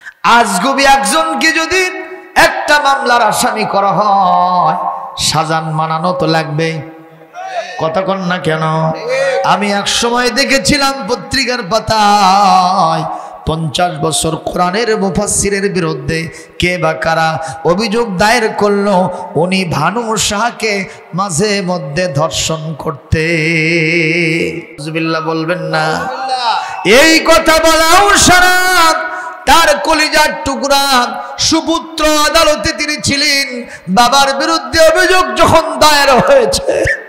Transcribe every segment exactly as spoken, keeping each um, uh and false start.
আজগুবি একজনকে যদি একটা মামলার আসামি করা হয়, সাজান মানানো তো লাগবে, কথা কন না কেন? আমি এক সময় দেখেছিলাম পত্রিকার পাতায় পঞ্চাশ বছর কোরআনের মুফাসসিরের বিরুদ্ধে কে বা কারা অভিযোগ দায়ের করলো, উনি ভানু শাহকে মাঝে মধ্যে ধর্ষণ করতে। বলবেন না? এই কথা বলাও সারা তার কলিজার টুকরা সুপুত্র আদালতে তিনি ছিলেন। বাবার বিরুদ্ধে অভিযোগ যখন দায়ের হয়েছে,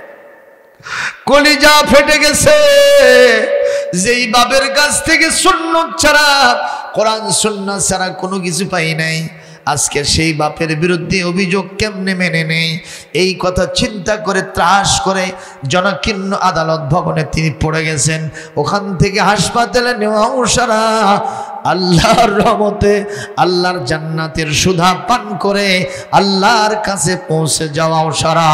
কলিজা ফেটে গেছে। যেই বাবের কাছ থেকে সুন্নাত ছাড়া, কোরআন সুন্নাত ছাড়া কোনো কিছু পাই নাই, আজকে সেই বাপের বিরুদ্ধে অভিযোগ কেমনে মেনে নেই, এই কথা চিন্তা করে ত্রাস করে জনাকীর্ণ আদালত ভবনে তিনি পড়ে গেছেন। ওখান থেকে হাসপাতালে নেওয়া সারা আল্লাহর রহমতে আল্লাহর জান্নাতের সুধা পান করে আল্লাহর কাছে পৌঁছে যাওয়াও সারা।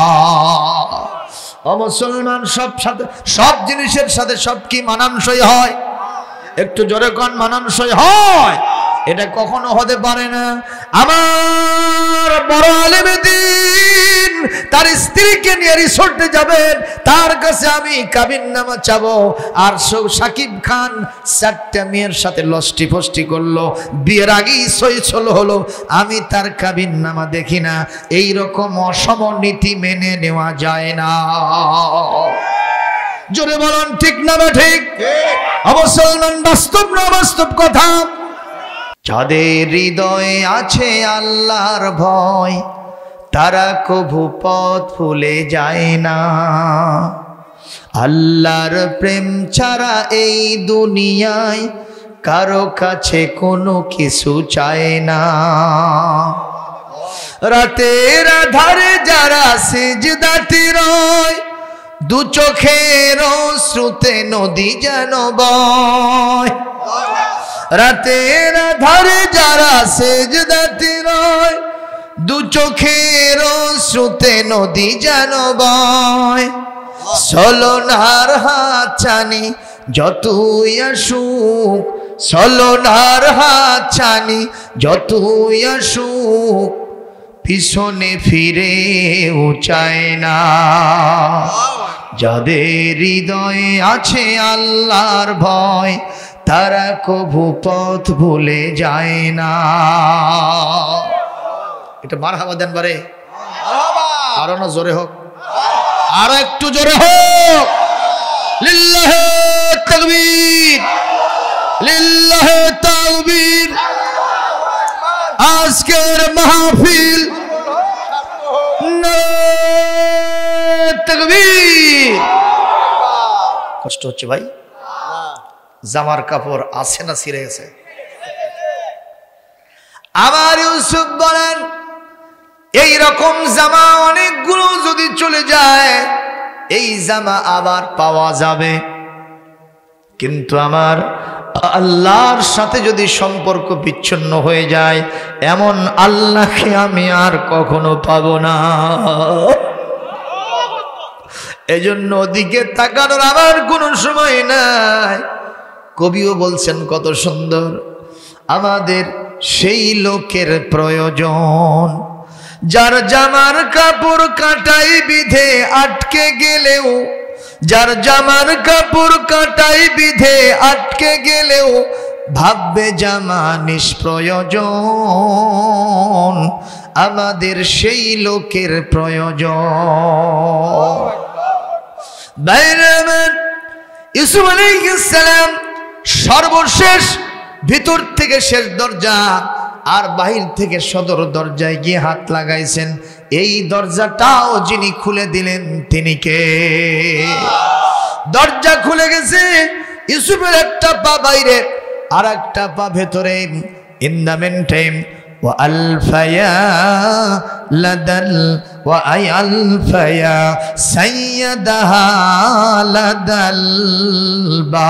মুসলমান সব সাথে সব জিনিসের সাথে সব কি মানানসই হয়? একটু জোরে কোন মানানসই হয়? এটা কখনো হতে পারে না। আমার বড় আলেমে দ্বীন তার স্ত্রীকে নিয়ে রিসোর্টে যাবেন, তার কাছে আমি কাবিননামা চাবো। আর সাকিব খান চারটা মেয়ের সাথে লস্টি ফস্টি করলো, বিয়ের আগেই সই ছল হলো, আমি তার কাবিননামা দেখি না। এই রকম অসম নীতি মেনে নেওয়া যায় না। জোরে বলুন ঠিক না বা ঠিক? মুসলমান বাস্তব না বাস্তব কথা? যাদের হৃদয়ে আছে আল্লাহর ভয়, তারা কভু পথ ভুলে যায় না। আল্লাহর প্রেম ছাড়া এই দুনিয়ায় কারো কাছে কোনো কিছু চায় না। রাতের আধারে যারা সিজদাতে রয়, দু চোখের শ্রুতে নদী যেন বয়। রাতের আধারে যারা সিজদাতে রয়, দু চোখের শ্রুতে নদী যেন বয়। ছলনার হাত ছানি যতই আসুক, ছলনার হাত ছানি যতই আসুক, পিছনে ফিরে চায় না। যাদের হৃদয়ে আছে আল্লাহর ভয়, তারা কভু পথ ভুলে যায় না। এটা মারহাবা দেন বারে, আরো না জোরে হোক, আরো একটু জোরে হোক। লিল্লাহে তাকবীর, লিল্লাহে তাকবীর। আজকের মাহফিল তাকবীর। কষ্ট হচ্ছে ভাই? জামার কাপড় আছে না ছিঁড়ে গেছে? আমার ইউসুফ বলেন, এই রকম জামা অনেকগুলো যদি চলে যায়, এই জামা আবার পাওয়া যাবে, কিন্তু আমার আল্লাহর সাথে যদি সম্পর্ক বিচ্ছিন্ন হয়ে যায়, এমন আল্লাহকে আমি আর কখনো পাবো না। এজন্য ওদিকে তাকানোর আমার কোনো সময় নাই। কবিও বলছেন কত সুন্দর, আমাদের সেই লোকের প্রয়োজন যার জামার কাপড় কাটাই বিধে আটকে গেলেও, যার জামার কাপড় কাটাই বিধে আটকে গেলেও ভাববে জামা নিষ্প্রয়োজন, আমাদের সেই লোকের প্রয়োজন। ইউসুফ আলাইহিস সালাম সর্বশেষ ভিতর থেকে শেষ দরজা আর বাহির থেকে সদর দরজায় গিয়ে হাত লাগাইছেন। এই দরজাটাও যিনি খুলে দিলেন তিনি কে? দরজা খুলে গেছে, ইউসুফের একটা পা বাইরে আর একটা পা ভেতরে। ইন দ্য মেন টাইম ওয়া আলফায়া লাদাল ওয়া আই আলফায়া সাইয়্যিদাহা লাদাল বা।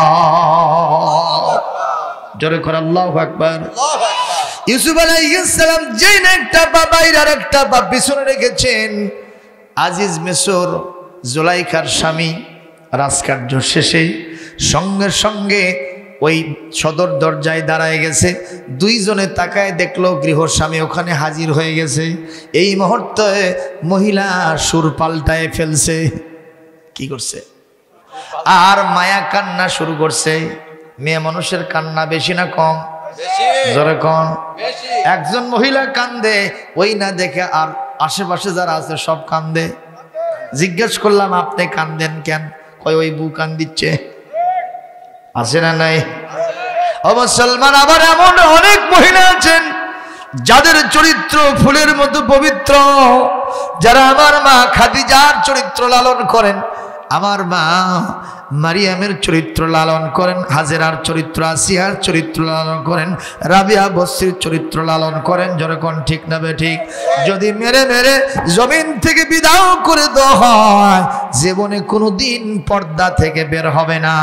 জোরে করে আল্লাহু আকবার। ইউসুফ আলাইহিস সালাম যেই না একটা পা বাইরে আর একটা পা পিছনে রেখেছেন, আজিজ মিসর জুলাইখার স্বামী রাজকার্য শেষে সঙ্গে সঙ্গে ওই সদর দরজায় দাঁড়ায় গেছে, দুইজনে তাকায় দেখলো গৃহস্বামী ওখানে হাজির হয়ে গেছে। এই মুহূর্তে মহিলা সুর পাল্টায় ফেলছে। কি করছে? আর মায়া কান্না শুরু করছে। মেয়ে মানুষের কান্না বেশি না কম? জোরে কোন? একজন মহিলা কান্দে, ওই না দেখে আর আশেপাশে যারা আছে সব কান্দে। জিজ্ঞেস করলাম আপনি কান্দেন কেন? কয় ওই বউ কান্দিচ্ছে। আছে না নাই? ও মুসলমান, আবার এমন অনেক মহিলা আছেন যাদের চরিত্র ফুলের মতো পবিত্র, যারা আমার মা খাদিজার চরিত্র লালন করেন, আমার মা মারিয়ামের চরিত্র লালন করেন, হাজেরার চরিত্র, আসিয়ার চরিত্র লালন করেন, রাবিয়া বসরির চরিত্র লালন করেন। যেরকম ঠিক না বে ঠিক? যদি মেরে মেরে জমিন থেকে বিদায় করে দেওয়া হয়, জীবনে কোনো দিন পর্দা থেকে বের হবে না।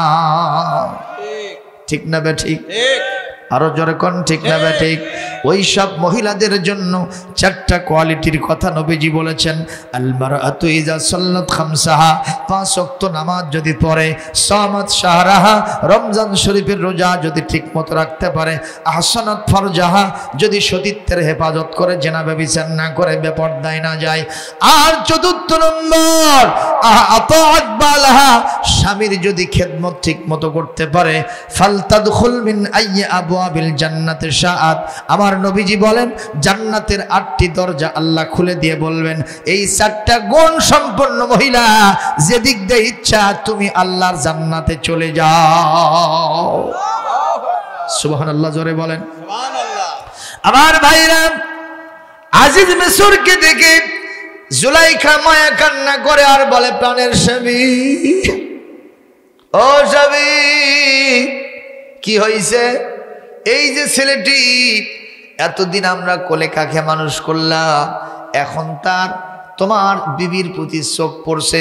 ঠিক না বে ঠিক? আরো যেরকম ঠিক না বে ঠিক? ওই সব মহিলাদের জন্য চারটা কোয়ালিটির কথা নবীজি বলেছেন। আল মারআতু ইযা সাল্লাত খামসাহা, পাঁচ ওয়াক্ত নামাজ যদি পড়ে, সামাত শাহরাহা, রমজান শরীফের রোজা যদি ঠিকমতো রাখতে পারে, আহসানাত ফারজাহা, যদি সতীত্বের হেফাজত করে, জেনা ব্যভিচার না করে, বেপরদায় না যায়। আর চতুর্থ নম্বর আতাআত বালাহা, স্বামীর যদি খেদমত ঠিকমতো করতে পারে, ফালতাদখুল মিন আইয়ি আবওয়াবিল জান্নাতি শাআত, আমার নবীজি বলেন জান্নাতের আটটি দরজা আল্লাহ খুলে দিয়ে বলবেন, এই চারটা গুণ সম্পন্ন মহিলা যেদিক দিয়ে ইচ্ছা তুমি আল্লাহর জান্নাতে চলে যাও। সুবহানাল্লাহ, জোরে বলেন সুবহানাল্লাহ। আমার ভাইরা, আজিজ মিসরকে দেখে জুলাইখা মায়া কান্না করে আর বলে, প্রাণের স্বামী, ও স্বামী, কি হয়েছে? এই যে ছেলেটি এতদিন আমরা কোলে কাখে মানুষ করলাম, এখন তার তোমার বিবির প্রতি চোখ পড়ছে।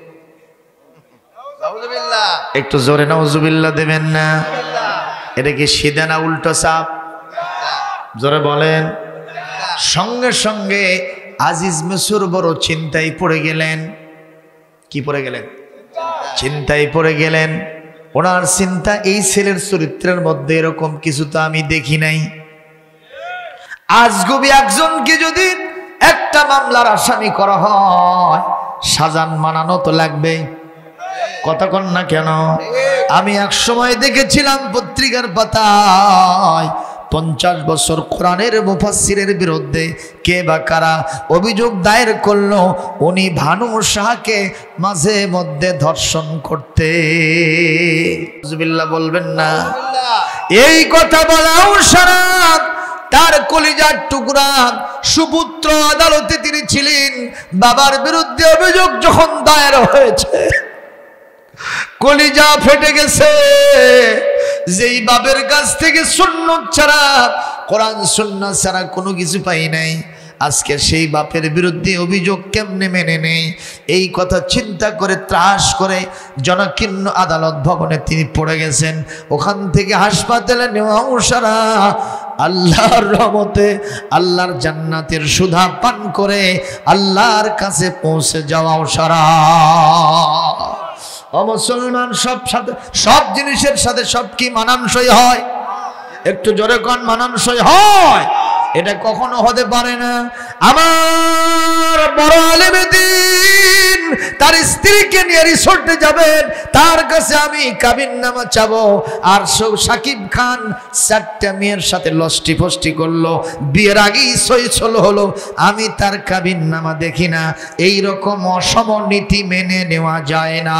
একটু জোরে নাউজুবিল্লাহ দেবেন না? এটা কি সিধা না উল্টো চাপ? জোরে বলেন। সঙ্গে সঙ্গে আজিজ মিসর বড় চিন্তায় পড়ে গেলেন। কি পড়ে গেলেন? চিন্তায় পড়ে গেলেন। ওনার চিন্তা, এই ছেলের চরিত্রের মধ্যে এরকম কিছু তো আমি দেখি নাই। আজগুবি একজনকে যদি একটা মামলার আসামি করা হয়, সাজান মানানো তো লাগবে। কথা কন না কেন? আমি এক সময় দেখেছিলাম পত্রিকার পাতায়, পঞ্চাশ বছর কোরআনের মুফাসসিরের বিরুদ্ধে কে বা কারা অভিযোগ দায়ের করলো, উনি ভানু শাহকে মাঝে মধ্যে ধর্ষণ করতে। বলবেন না? এই কথা বলাও সারা তার কলিজার টুকরা সুপুত্র আদালতে তিনি ছিলেন। বাবার বিরুদ্ধে অভিযোগ যখন দায়ের হয়েছে, কলিজা ফেটে গেছে। যেই বাবের কাছ থেকে সুন্নাত ছাড়া, কোরআন সুন্নাত ছাড়া কোনো কিছু পাই নাই, আজকে সেই বাপের বিরুদ্ধে অভিযোগ কেমনে মেনে নেই, এই কথা চিন্তা করে ত্রাস করে জনকীর্ণ আদালত ভবনে তিনি পড়ে গেছেন। ওখান থেকে হাসপাতালে নেওয়া সারা আল্লাহর রহমতে আল্লাহর জান্নাতের সুধা পান করে আল্লাহর কাছে পৌঁছে যাওয়াও সারা। ও মুসলমান, সব সাথে সব জিনিসের সাথে সব কি মানানসই হয়? একটু জোরে কোন, মানানসই হয়? এটা কখনো হতে পারে না। আমার বড় আলেমে দ্বীন তার স্ত্রীকে নিয়ে রিসোর্টে যাবেন, তার কাছে আমি কাবিননামা চাবো। আর সাকিব খান চারটা মেয়ের সাথে লস্টি ফস্টি করলো, বিয়ের আগেই সই ছল হলো, আমি তার কাবিননামা দেখি না। এই রকম অসম নীতি মেনে নেওয়া যায় না।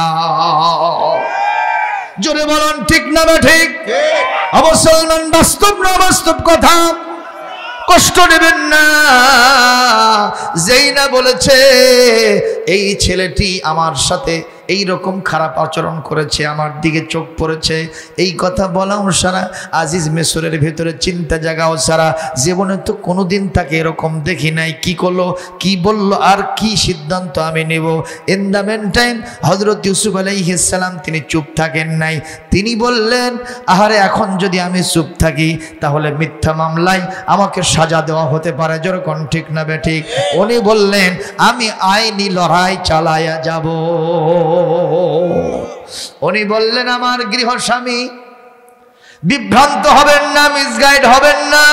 জোরে বলুন ঠিক না বা ঠিক? অবসলমান, বাস্তব না বাস্তব কথা? কষ্ট নেবেন না। যেই না বলেছে এই ছেলেটি আমার সাথে এই রকম খারাপ আচরণ করেছে, আমার দিকে চোখ পড়েছে, এই কথা বলাও সারা আজিজ মিসরের ভেতরে চিন্তা জাগাও সারা। জীবনে তো কোনোদিন তাকে এরকম দেখি নাই। কি করলো, কি বললো, আর কি সিদ্ধান্ত আমি নেব? ইন দ্য মেন টাইম হযরত ইউসুফ আলাইহিস সালাম তিনি চুপ থাকেন নাই। তিনি বললেন, আহারে এখন যদি আমি চুপ থাকি তাহলে মিথ্যা মামলায় আমাকে সাজা দেওয়া হতে পারে। যেরকম ঠিক না বে ঠিক? উনি বললেন, আমি আইনি লড়াই চালায়া যাব। উনি বললেন, আমার গৃহস্বামী বিভ্রান্ত হবেন না, মিসগাইড হবেন না।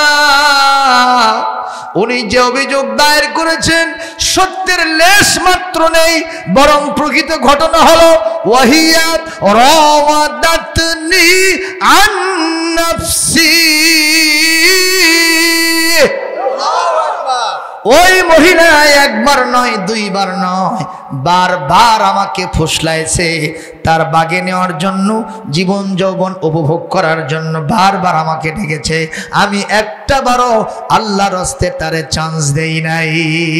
উনি যে অভিযোগ দায়ের করেছেন সত্যের লেশ মাত্র নেই, বরং প্রকৃত ঘটনা হলো ওয়াহিয়াত রাওয়াদাতনি আন নাফসি, ওই মহিলা একবার নয় দুইবার নয় বারবার আমাকে ফুসলাইছে, তার বাগে নেওয়ার জন্য, জীবন যৌবন উপভোগ করার জন্য বারবার আমাকে ডেকেছে। আমি একটা বারও আল্লাহর রাস্তে তারে চান্স দেই নাই।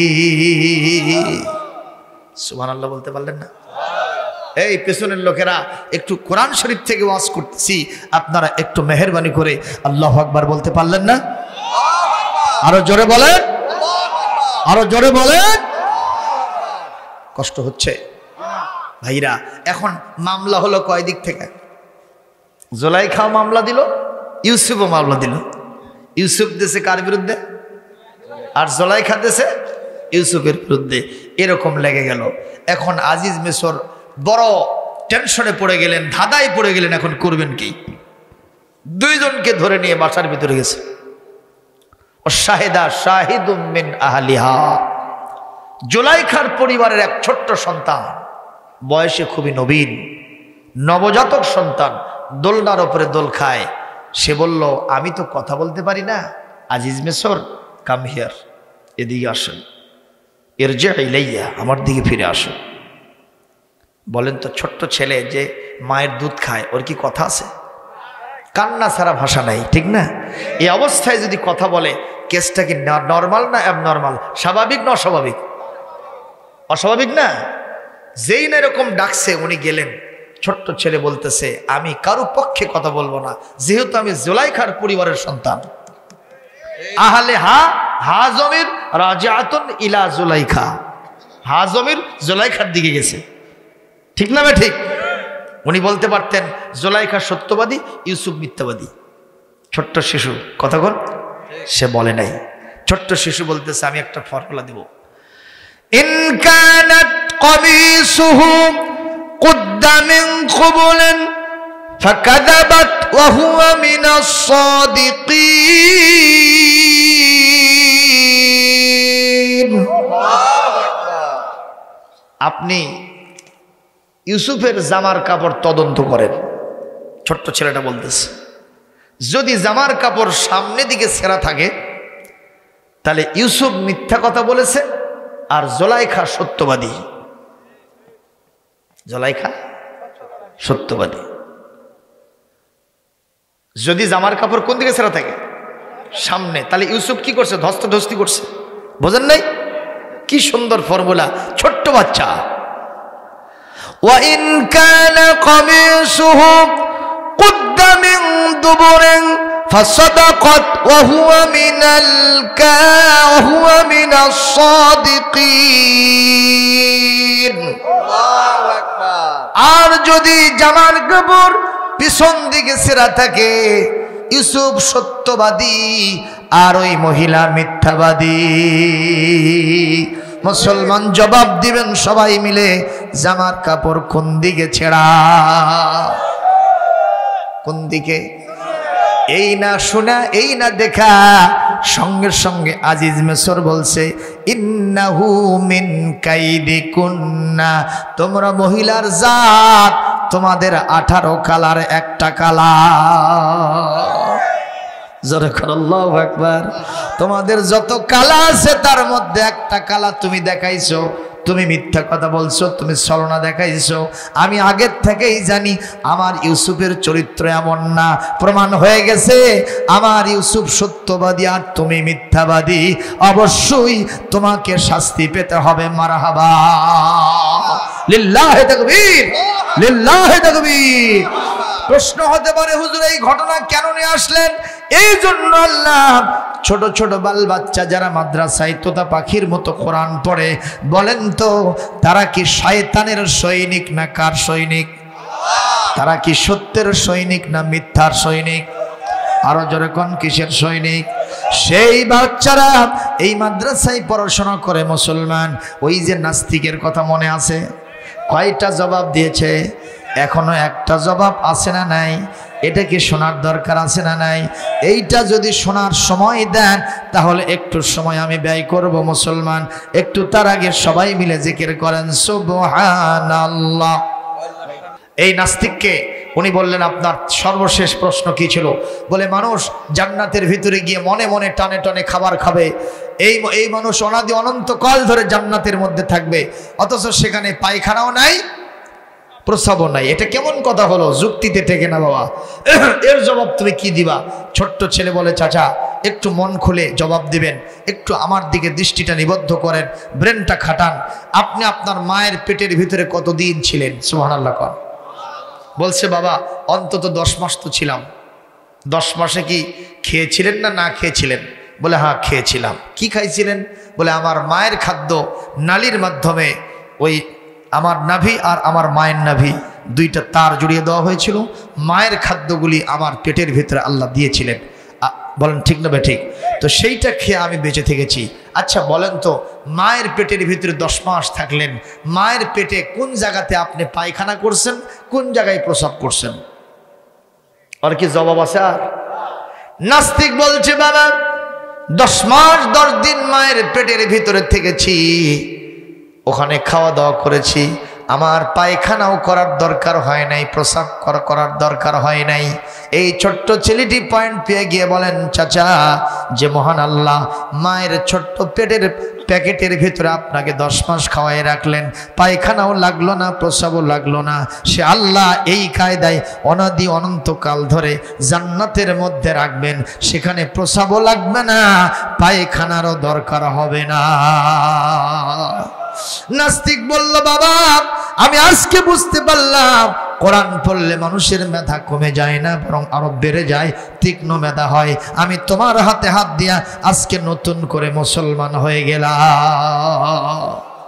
সুবহানাল্লাহ বলতে পারলেন না? এই পেছনের লোকেরা একটু কোরআন শরীফ থেকে ওয়াজ করতেছি, আপনারা একটু মেহেরবানি করে আল্লাহু আকবার বলতে পারলেন না? আরো জোরে বলেন, আরো জোরে বলেন। কষ্ট হচ্ছে ভাইরা। এখন মামলা হলো কয় দিক থেকে? জুলাইখাও মামলা দিল, ইউসুফও মামলা দিল। ইউসুফ দেশে কার বিরুদ্ধে? আর জুলাইখা দেশে ইউসুফের বিরুদ্ধে। এরকম লেগে গেল। এখন আজিজ মিশর বড় টেনশনে পড়ে গেলেন, ধাঁধায় পড়ে গেলেন। এখন করবেন কি? দুইজনকে ধরে নিয়ে বাসার ভিতরে গেছে। শাহেদা শাহিদুম মিন আহলিহা, জুলাইখার পরিবারের এক ছোট্ট সন্তান, বয়সে খুবই নবীন, নবজাতক সন্তান, দোলনার উপরে দোল খায়। সে বলল, আমি তো কথা বলতে পারি না, আজিজ মিশর কাম হিয়ার, এদিকে আসুন, ইরজি ইলাইয়া, আমার দিকে ফিরে আসুন। বলেন তো, ছোট্ট ছেলে যে মায়ের দুধ খায়, ওর কি কথা আছে? কান্না ছাড়া ভাষা নাই, ঠিক না? এই অবস্থায় যদি কথা বলে, কেসটা কি নর্মাল না অ্যাবনর্মাল? স্বাভাবিক না অস্বাভাবিক? অস্বাভাবিক না? যেই না এরকম ডাকছে, উনি গেলেন। ছোট্ট ছেলে বলতেছে, আমি কারো পক্ষে কথা বলবো না, যেহেতু আমি জুলাইখার পরিবারের সন্তান। আহলে হা হা জমির রাজাতুন ইলা জুলাইখা, হা জমির জুলাইখার দিকে গেছে, ঠিক না? ঠিক। উনি বলতে পারতেন জুলাইখা সত্যবাদী, ইউসুফ মিথ্যাবাদী। ছোট্ট শিশু কথা বল, সে বলে নাই। ছোট্ট শিশু বলতেছে, আমি একটা ফর্মুলা দেব। ইন কানাত কমিসুহু কুদ্দা মিন কুবুলিন ফাকাযাবাত ওয়া হুয়া মিনাস সাদিকিন। আপনি ইউসুফের জামার কাপড় তদন্ত করেন। ছোট্ট ছেলেটা বলতেছে, যদি জামার কাপড় সামনে দিকে ছেঁড়া থাকে, তাহলে ইউসুফ মিথ্যা কথা বলেছে আর জুলাইখা সত্যবাদী। জুলাইখা সত্যবাদী। যদি জামার কাপড় কোন দিকে ছেঁড়া থাকে? সামনে। তাহলে ইউসুফ কি করছে? ধস্তাধস্তি করছে। বোঝেন নাই? কি সুন্দর ফর্মুলা, ছোট্ট বাচ্চা। وَإِنْ كَانَ قَمِيصُهُ قُدَّ مِنْ دُبُرٍ فَصَدَقَتْ وَهُوَ مِنَ الْكَاذِبِينَ وَهُوَ مِنَ الصَّادِقِينَ। আর যদি জামার কাপড় পিছন দিকে ছেঁড়া থাকে, ইউসুফ সত্যবাদী আর ওই মহিলা মিথ্যাবাদী। মুসলমান জবাব দিবেন সবাই মিলে, জামার কাপড় কোন দিকে ছেঁড়া? কোন দিকে? এই না শোনা, এই না দেখা, সঙ্গে সঙ্গে আজিজ মিশর বলছে, ইন্নাহু মিন কাইদিকুন্না, তোমরা মহিলার জাত, তোমাদের আঠারো কালার একটা কালার। আল্লাহু আকবার। তোমাদের যত কালা আছে তার মধ্যে একটা কালা তুমি দেখাইছো, তুমি মিথ্যা কথা বলছো, তুমি ছলনা দেখাইছো। আমি আগের থেকেই জানি আমার ইউসুফের চরিত্র এমন না, প্রমাণ হয়ে গেছে আমার ইউসুফ সত্যবাদী আর তুমি মিথ্যাবাদী। অবশ্যই তোমাকে শাস্তি পেতে হবে। মারহাবা, লিল্লাহি তাকবীর, লিল্লাহি তাকবীর। প্রশ্ন হতে পারে, হুজুর এই ঘটনা কেন নিয়ে আসলেন? এই জন্য আল্লাহ ছোট ছোট বাল বাচ্চা যারা মাদ্রাসায় তোতা পাখির মতো কোরআন পড়ে, বলেন তো তারা কি শয়তানের সৈনিক না কার সৈনিক? তারা কি সত্যের সৈনিক না মিথ্যার সৈনিক? আরো জোরে কোন কিসের সৈনিক? সেই বাচ্চারা এই মাদ্রাসায় পড়াশোনা করে মুসলমান। ওই যে নাস্তিকের কথা মনে আছে? কয়টা জবাব দিয়েছে? এখনো একটা জবাব আছে না নাই? এটা কি শোনার দরকার আছে না নাই? এইটা যদি শোনার সময় দেন তাহলে একটু সময় আমি ব্যয় করব মুসলমান। একটু তার আগে সবাই মিলে জিকির করেন সুবহানাল্লাহ। এই নাস্তিককে উনি বললেন আপনার সর্বশেষ প্রশ্ন কি ছিল? বলে মানুষ জান্নাতের ভিতরে গিয়ে মনে মনে টানে টানে খাবার খাবে, এই এই মানুষ অনাদি অনন্তকাল ধরে জান্নাতের মধ্যে থাকবে, অথচ সেখানে পায়খানাও নাই প্রস্রাবও নাই। এটা কেমন কথা হলো? যুক্তিতে টেকে না বাবা। এর জবাব তুমি কি দিবা? ছোট্ট ছেলে বলে চাচা একটু মন খুলে জবাব দিবেন, একটু আমার দিকে দৃষ্টিটা নিবদ্ধ করেন, ব্রেনটা খাটান। আপনি আপনার মায়ের পেটের ভিতরে কতদিন ছিলেন? সুবহানাল্লাহ কর। বলছে বাবা অন্তত দশ মাস তো ছিলাম। দশ মাসে কি খেয়েছিলেন না না খেয়েছিলেন? বলে হ্যাঁ খেয়েছিলাম। কি খাইছিলেন? বলে আমার মায়ের খাদ্য নালীর মাধ্যমে ওই আমার নাভি আর আমার মায়ের নাভি দুইটা তার জড়িয়ে দেওয়া হয়েছিল, মায়ের খাদ্যগুলি আমার পেটের ভিতরে আল্লাহ দিয়েছিলেন। বলেন ঠিক না বে ঠিক? তো সেইটা খেয়ে আমি বেঁচে থেকেছি। আচ্ছা বলেন তো, মায়ের পেটের ভিতরে দশ মাস থাকলেন, মায়ের পেটে কোন জায়গাতে আপনি পায়খানা করছেন, কোন জায়গায় প্রস্রাব করছেন? আর কি জবাব আছে? আর নাস্তিক বলছে বাবা দশ মাস দশ দিন মায়ের পেটের ভিতরে থেকেছি, ওখানে খাওয়া দাওয়া করেছি, আমার পায়খানাও করার দরকার হয় নাই, প্রস্রাব করার দরকার হয় নাই। এই ছোট্ট ছেলেটি পয়েন্ট পেয়ে গিয়ে বলেন চাচা, যে মহান আল্লাহ মায়ের ছোট্ট পেটের প্যাকেটের ভিতরে আপনাকে দশ মাস খাওয়াই রাখলেন, পায়খানাও লাগলো না, প্রস্রাবও লাগলো না, সে আল্লাহ এই কায়দায় অনাদি অনন্তকাল ধরে জান্নাতের মধ্যে রাখবেন, সেখানে প্রস্রাবও লাগবে না, পায়খানারও দরকার হবে না। নাস্তিক বলল বাবা আমি আজকে বুঝতে পারলাম কোরআন পড়লে মানুষের মেধা কমে যায় না, বরং আরো বেড়ে যায়, তীক্ষ্ণ মেধা হয়। আমি তোমার হাতে হাত দিয়া আজকে নতুন করে মুসলমান হয়ে গেলাম।